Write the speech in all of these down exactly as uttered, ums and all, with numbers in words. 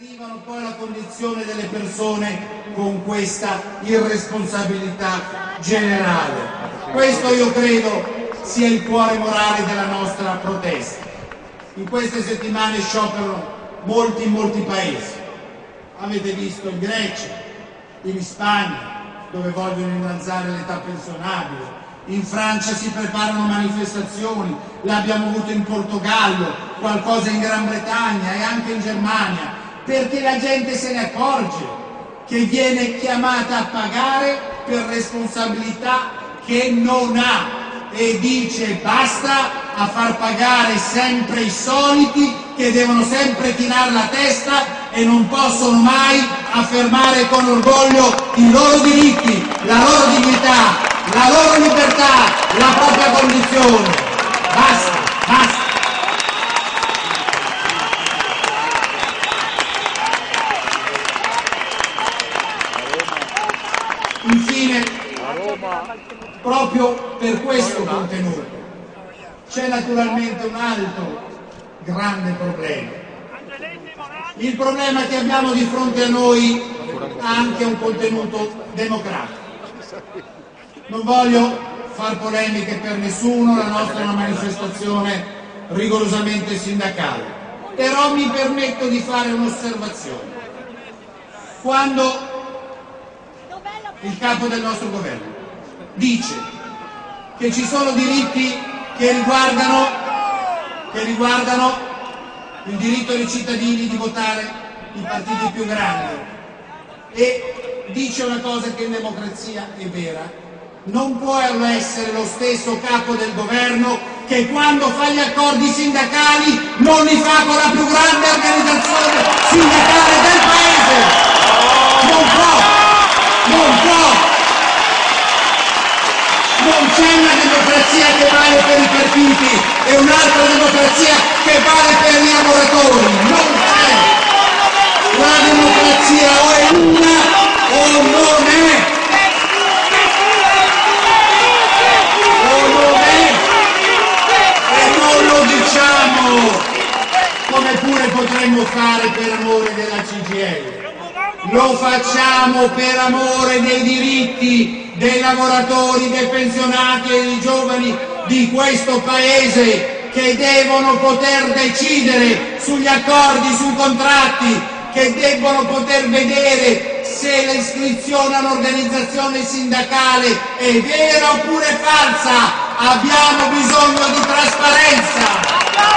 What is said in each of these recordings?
negativano poi la condizione delle persone con questa irresponsabilità generale. Questo io credo sia il cuore morale della nostra protesta. In queste settimane scioperano molti, molti paesi. Avete visto in Grecia, in Spagna, dove vogliono innalzare l'età pensionabile. In Francia si preparano manifestazioni, l'abbiamo avuto in Portogallo, qualcosa in Gran Bretagna e anche in Germania, perché la gente se ne accorge che viene chiamata a pagare per responsabilità che non ha e dice basta a far pagare sempre i soliti che devono sempre chinare la testa e non possono mai affermare con orgoglio i loro diritti, la loro dignità, la loro libertà, la propria condizione. Basta, basta. Infine, proprio per questo contenuto c'è naturalmente un altro grande problema. Il problema che abbiamo di fronte a noi ha anche un contenuto democratico. Non voglio far polemiche per nessuno, la nostra è una manifestazione rigorosamente sindacale, però mi permetto di fare un'osservazione. Quando il capo del nostro governo dice che ci sono diritti che riguardano, che riguardano il diritto dei cittadini di votare i partiti più grandi e dice una cosa che in democrazia è vera, non può essere lo stesso capo del governo che quando fa gli accordi sindacali non li fa con la più grande organizzazione sindacale del paese. Non può, non può. Non c'è una democrazia che vale per i partiti e un'altra democrazia che vale per i lavoratori. Non c'è. La democrazia o è una o non è. O non è. E non lo diciamo come pure potremmo fare per amore della C G I L. Lo facciamo per amore dei diritti dei lavoratori, dei pensionati e dei giovani di questo Paese che devono poter decidere sugli accordi, sui contratti, che debbono poter vedere se l'iscrizione a un'organizzazione sindacale è vera oppure falsa. Abbiamo bisogno di trasparenza.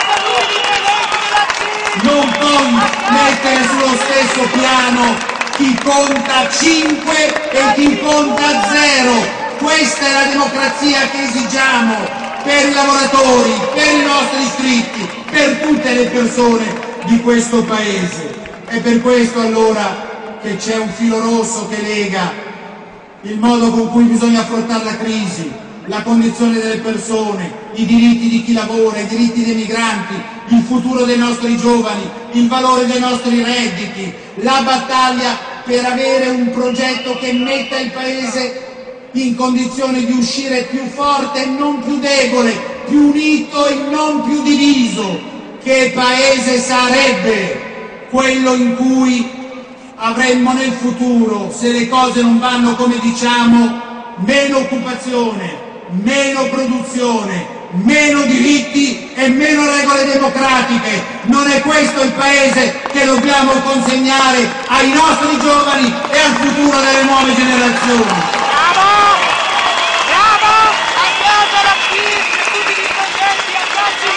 Non puoi mettere sullo stesso piano chi conta cinque e chi conta zero. Questa è la democrazia che esigiamo per i lavoratori, per i nostri iscritti, per tutte le persone di questo Paese. È per questo allora che c'è un filo rosso che lega il modo con cui bisogna affrontare la crisi, la condizione delle persone, i diritti di chi lavora, i diritti dei migranti, il futuro dei nostri giovani, il valore dei nostri redditi, la battaglia per avere un progetto che metta il Paese in condizione di uscire più forte e non più debole, più unito e non più diviso. Che Paese sarebbe quello in cui avremmo nel futuro, se le cose non vanno come diciamo, meno occupazione, meno produzione, meno diritti e meno regole democratiche? Non è questo il Paese che dobbiamo consegnare ai nostri giovani e al futuro delle nuove generazioni. Bravo! Bravo! Applauso alla P I S, tutti gli dipendenti, applausi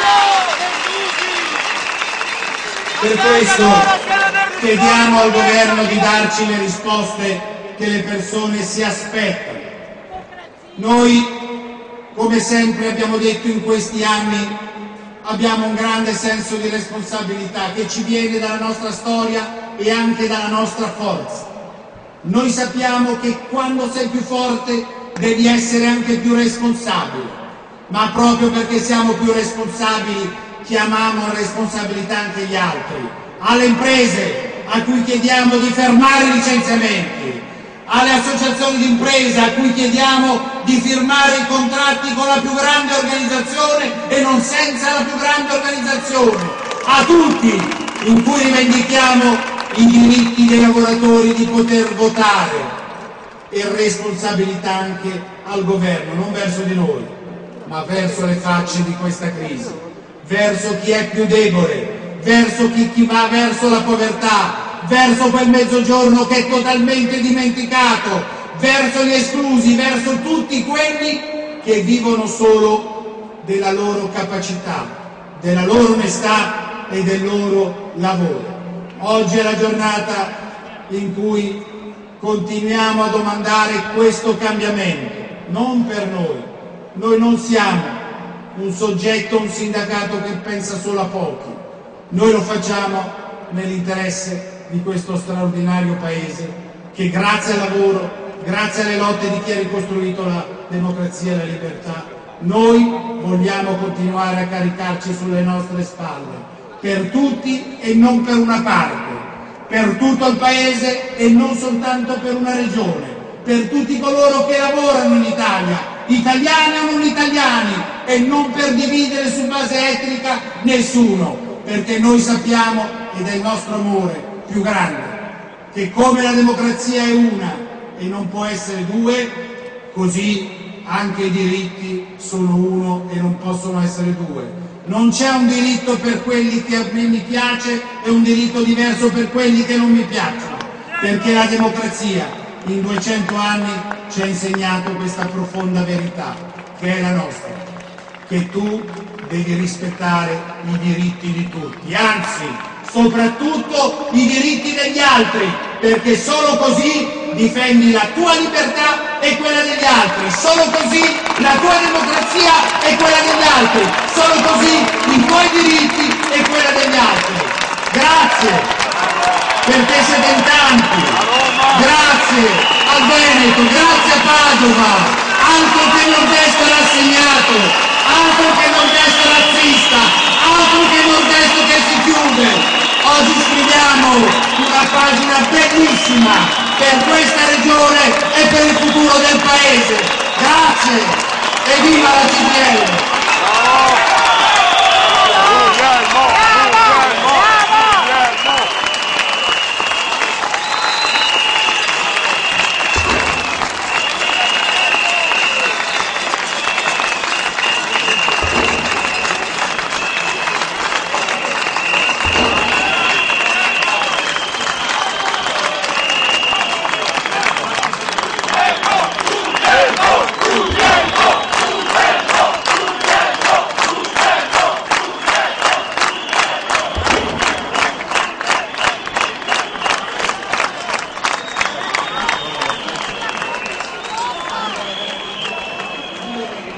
sicuro! Per questo chiediamo al governo di darci le risposte che le persone si aspettano. Noi, come sempre abbiamo detto in questi anni, abbiamo un grande senso di responsabilità che ci viene dalla nostra storia e anche dalla nostra forza. Noi sappiamo che quando sei più forte devi essere anche più responsabile, ma proprio perché siamo più responsabili chiamiamo a responsabilità anche gli altri, alle imprese a cui chiediamo di fermare i licenziamenti, alle associazioni di impresa a cui chiediamo di firmare i contratti con la più grande organizzazione e non senza la più grande organizzazione, a tutti in cui rivendichiamo i diritti dei lavoratori di poter votare e responsabilità anche al governo, non verso di noi, ma verso le facce di questa crisi, verso chi è più debole, verso chi, chi va verso la povertà, verso quel mezzogiorno che è totalmente dimenticato, verso gli esclusi, verso tutti quelli che vivono solo della loro capacità, della loro onestà e del loro lavoro. Oggi è la giornata in cui continuiamo a domandare questo cambiamento, non per noi. Noi non siamo un soggetto, un sindacato che pensa solo a pochi. Noi lo facciamo nell'interesse di questo straordinario Paese che grazie al lavoro, grazie alle lotte di chi ha ricostruito la democrazia e la libertà, noi vogliamo continuare a caricarci sulle nostre spalle, per tutti e non per una parte, per tutto il Paese e non soltanto per una regione, per tutti coloro che lavorano in Italia, italiani o non italiani, e non per dividere su base etnica nessuno, perché noi sappiamo, ed è il nostro amore più grande, che come la democrazia è una e non può essere due, così anche i diritti sono uno e non possono essere due. Non c'è un diritto per quelli che a me mi piace e un diritto diverso per quelli che non mi piacciono, perché la democrazia in duecento anni ci ha insegnato questa profonda verità, che è la nostra, che tu devi rispettare i diritti di tutti, anzi, soprattutto i diritti degli altri, perché solo così difendi la tua libertà e quella degli altri, solo così la tua democrazia e quella degli altri, solo così i tuoi diritti e quella degli altri. Grazie, perché siete in tanti, grazie al Veneto, grazie a Padova, altro che nord-est rassegnato, altro che nord-est razzista, altro che nord-est che si chiude. Oggi scriviamo una pagina bellissima per questa regione e per il futuro del Paese. Grazie e viva la C G I L!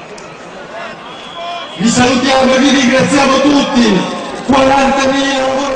Vi salutiamo e vi ringraziamo tutti, quarantamila